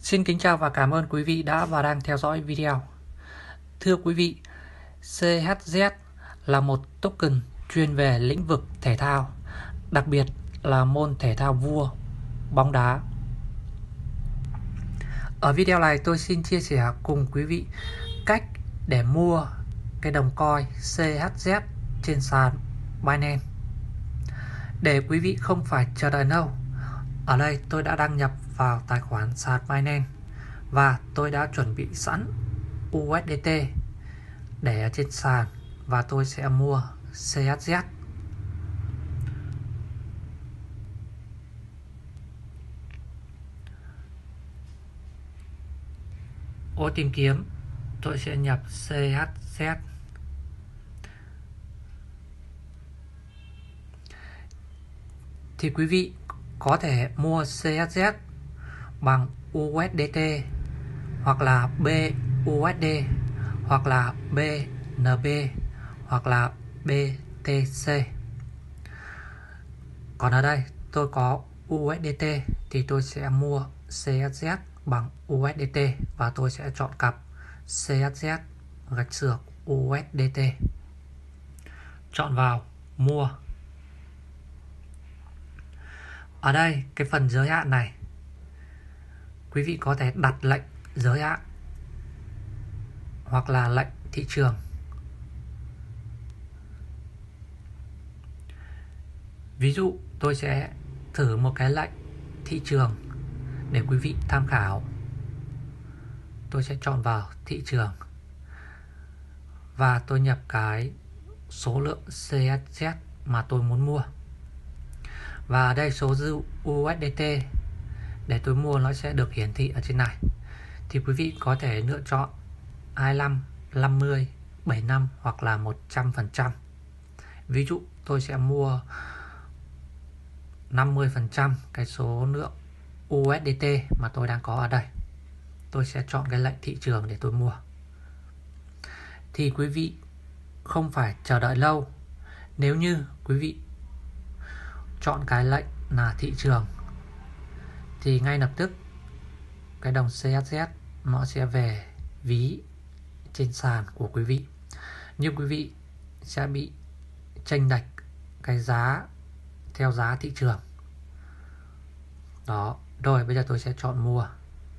Xin kính chào và cảm ơn quý vị đã và đang theo dõi video. Thưa quý vị, CHZ là một token chuyên về lĩnh vực thể thao, đặc biệt là môn thể thao vua, bóng đá. Ở video này tôi xin chia sẻ cùng quý vị cách để mua cái đồng coin CHZ trên sàn Binance. Để quý vị không phải chờ đợi lâu, ở đây tôi đã đăng nhập vào tài khoản sàn Binance và tôi đã chuẩn bị sẵn USDT để ở trên sàn và tôi sẽ mua CHZ. Ô tìm kiếm tôi sẽ nhập CHZ. Thì quý vị có thể mua CHZ bằng USDT hoặc là BUSD hoặc là BNB hoặc là BTC. Còn ở đây tôi có USDT thì tôi sẽ mua CHZ bằng USDT và tôi sẽ chọn cặp CHZ USDT. Chọn vào mua. Ở đây cái phần giới hạn này quý vị có thể đặt lệnh giới hạn hoặc là lệnh thị trường. Ví dụ tôi sẽ thử một cái lệnh thị trường để quý vị tham khảo. Tôi sẽ chọn vào thị trường và tôi nhập cái số lượng CHZ mà tôi muốn mua. Và ở đây số dư USDT để tôi mua nó sẽ được hiển thị ở trên này. Thì quý vị có thể lựa chọn 25, 50, 75 hoặc là 100%. Ví dụ tôi sẽ mua 50% cái số lượng USDT mà tôi đang có ở đây. Tôi sẽ chọn cái lệnh thị trường để tôi mua. Thì quý vị không phải chờ đợi lâu. Nếu như quý vị chọn cái lệnh là thị trường thì ngay lập tức cái đồng CHZ nó sẽ về ví trên sàn của quý vị. Nhưng quý vị sẽ bị chênh lệch cái giá theo giá thị trường. Đó, rồi bây giờ tôi sẽ chọn mua.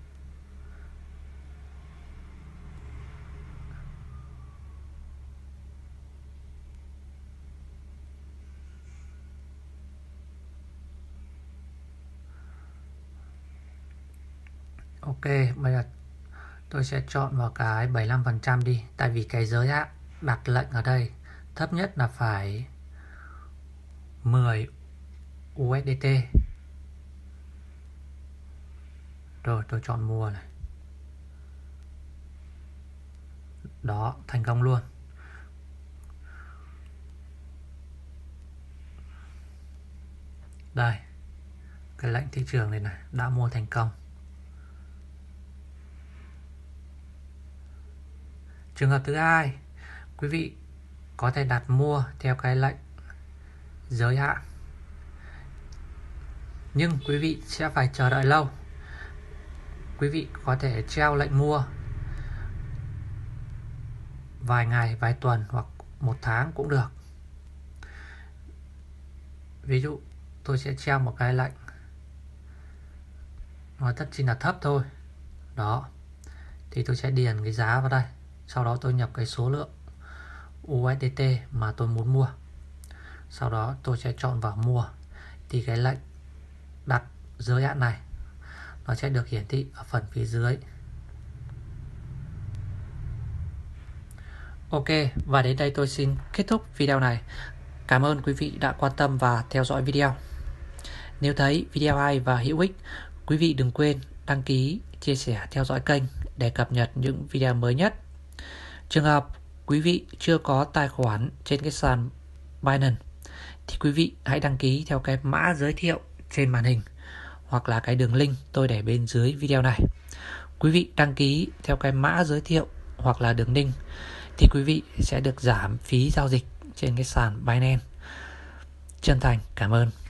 Ok, bây giờ tôi sẽ chọn vào cái 75% đi. Tại vì cái giới hạn đặt lệnh ở đây thấp nhất là phải 10 USDT. Rồi tôi chọn mua này. Đó, thành công luôn. Đây, cái lệnh thị trường này đã mua thành công. Trường hợp thứ hai, quý vị có thể đặt mua theo cái lệnh giới hạn. Nhưng quý vị sẽ phải chờ đợi lâu. Quý vị có thể treo lệnh mua vài ngày, vài tuần hoặc 1 tháng cũng được. Ví dụ tôi sẽ treo một cái lệnh nó rất chỉ là thấp thôi. Đó, thì tôi sẽ điền cái giá vào đây. Sau đó tôi nhập cái số lượng USDT mà tôi muốn mua. Sau đó tôi sẽ chọn vào mua. Thì cái lệnh đặt giới hạn này nó sẽ được hiển thị ở phần phía dưới. Ok, và đến đây tôi xin kết thúc video này. Cảm ơn quý vị đã quan tâm và theo dõi video. Nếu thấy video hay và hữu ích, quý vị đừng quên đăng ký, chia sẻ, theo dõi kênh để cập nhật những video mới nhất. Trường hợp quý vị chưa có tài khoản trên cái sàn Binance thì quý vị hãy đăng ký theo cái mã giới thiệu trên màn hình hoặc là cái đường link tôi để bên dưới video này. Quý vị đăng ký theo cái mã giới thiệu hoặc là đường link thì quý vị sẽ được giảm phí giao dịch trên cái sàn Binance. Chân thành cảm ơn.